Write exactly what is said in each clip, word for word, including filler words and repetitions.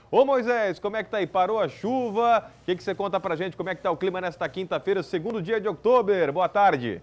Ô Moisés, como é que tá aí? Parou a chuva? O que, que você conta pra gente? Como é que tá o clima nesta quinta-feira, segundo dia de outubro? Boa tarde.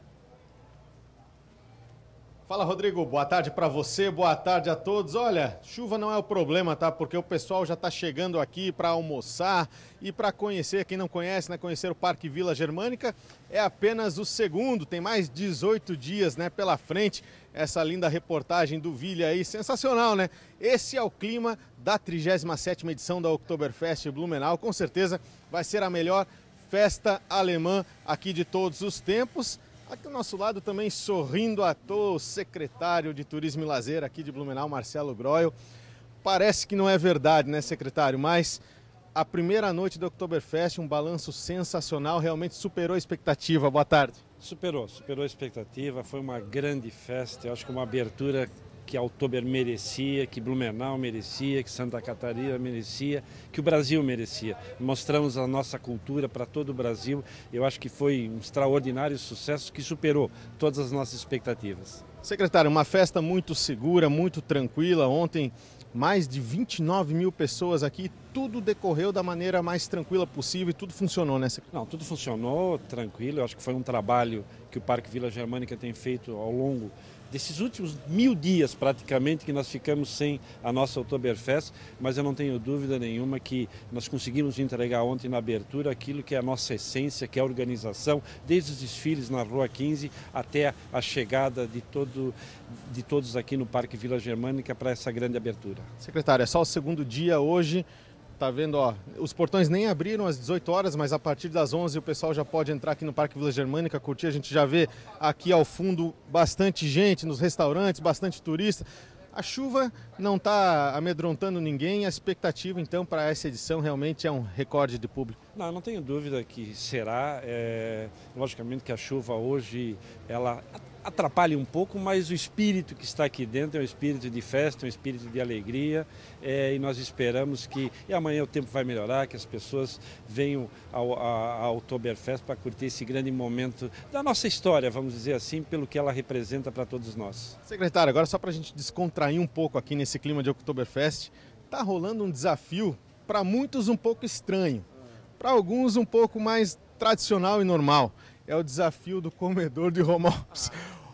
Fala, Rodrigo, boa tarde para você, boa tarde a todos. Olha, chuva não é o problema, tá? Porque o pessoal já tá chegando aqui para almoçar e para conhecer, quem não conhece, né, conhecer o Parque Vila Germânica, é apenas o segundo, tem mais dezoito dias, né, pela frente. Essa linda reportagem do Vila aí, sensacional, né? Esse é o clima da trigésima sétima edição da Oktoberfest Blumenau, com certeza vai ser a melhor festa alemã aqui de todos os tempos. Aqui ao nosso lado também, sorrindo à toa, o secretário de Turismo e Lazer aqui de Blumenau, Marcelo Groil. Parece que não é verdade, né, secretário? Mas a primeira noite do Oktoberfest, um balanço sensacional, realmente superou a expectativa. Boa tarde. Superou, superou a expectativa, foi uma grande festa, eu acho que uma abertura que a Oktober merecia, que Blumenau merecia, que Santa Catarina merecia, que o Brasil merecia. Mostramos a nossa cultura para todo o Brasil. Eu acho que foi um extraordinário sucesso que superou todas as nossas expectativas. Secretário, uma festa muito segura, muito tranquila. Ontem, mais de vinte e nove mil pessoas aqui. Tudo decorreu da maneira mais tranquila possível e tudo funcionou, né, secretário? Não, tudo funcionou tranquilo. Eu acho que foi um trabalho que o Parque Vila Germânica tem feito ao longo desses últimos mil dias praticamente que nós ficamos sem a nossa Oktoberfest, mas eu não tenho dúvida nenhuma que nós conseguimos entregar ontem na abertura aquilo que é a nossa essência, que é a organização, desde os desfiles na Rua quinze até a chegada de, todo, de todos aqui no Parque Vila Germânica para essa grande abertura. Secretário, é só o segundo dia hoje. Tá vendo, ó, os portões nem abriram às dezoito horas, mas a partir das onze o pessoal já pode entrar aqui no Parque Vila Germânica, curtir. A gente já vê aqui ao fundo bastante gente nos restaurantes, bastante turista. A chuva não está amedrontando ninguém, a expectativa então para essa edição realmente é um recorde de público. Não, não tenho dúvida que será. É, logicamente que a chuva hoje ela atrapalha um pouco, mas o espírito que está aqui dentro é um espírito de festa, um espírito de alegria, é, e nós esperamos que e amanhã o tempo vai melhorar, que as pessoas venham ao, ao, ao Oktoberfest para curtir esse grande momento da nossa história, vamos dizer assim, pelo que ela representa para todos nós. Secretário, agora só para a gente descontrair um pouco aqui nesse clima de Oktoberfest, está rolando um desafio para muitos um pouco estranho, para alguns um pouco mais tradicional e normal. É o desafio do comedor de home office.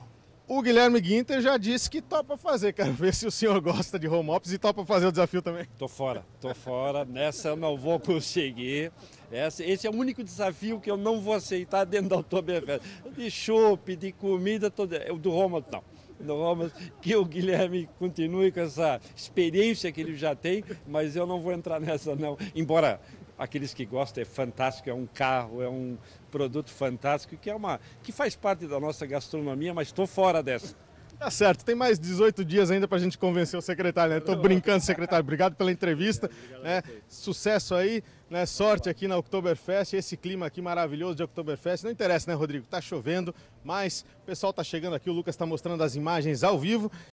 O Guilherme Ginter já disse que topa fazer. Quero ver se o senhor gosta de home office e topa fazer o desafio também. Tô fora, tô fora. Nessa eu não vou conseguir. Esse, esse é o único desafio que eu não vou aceitar dentro da Oktoberfest. De chopp, de comida, todo, do home office, não. Do home office, que o Guilherme continue com essa experiência que ele já tem, mas eu não vou entrar nessa não. Embora aqueles que gostam, é fantástico, é um carro, é um produto fantástico, que, é uma, que faz parte da nossa gastronomia, mas estou fora dessa. Tá certo, tem mais dezoito dias ainda para a gente convencer o secretário, né? Tô brincando, secretário, obrigado pela entrevista, né? Sucesso aí, né? Sorte aqui na Oktoberfest, esse clima aqui maravilhoso de Oktoberfest, não interessa, né, Rodrigo? Tá chovendo, mas o pessoal tá chegando aqui, o Lucas tá mostrando as imagens ao vivo.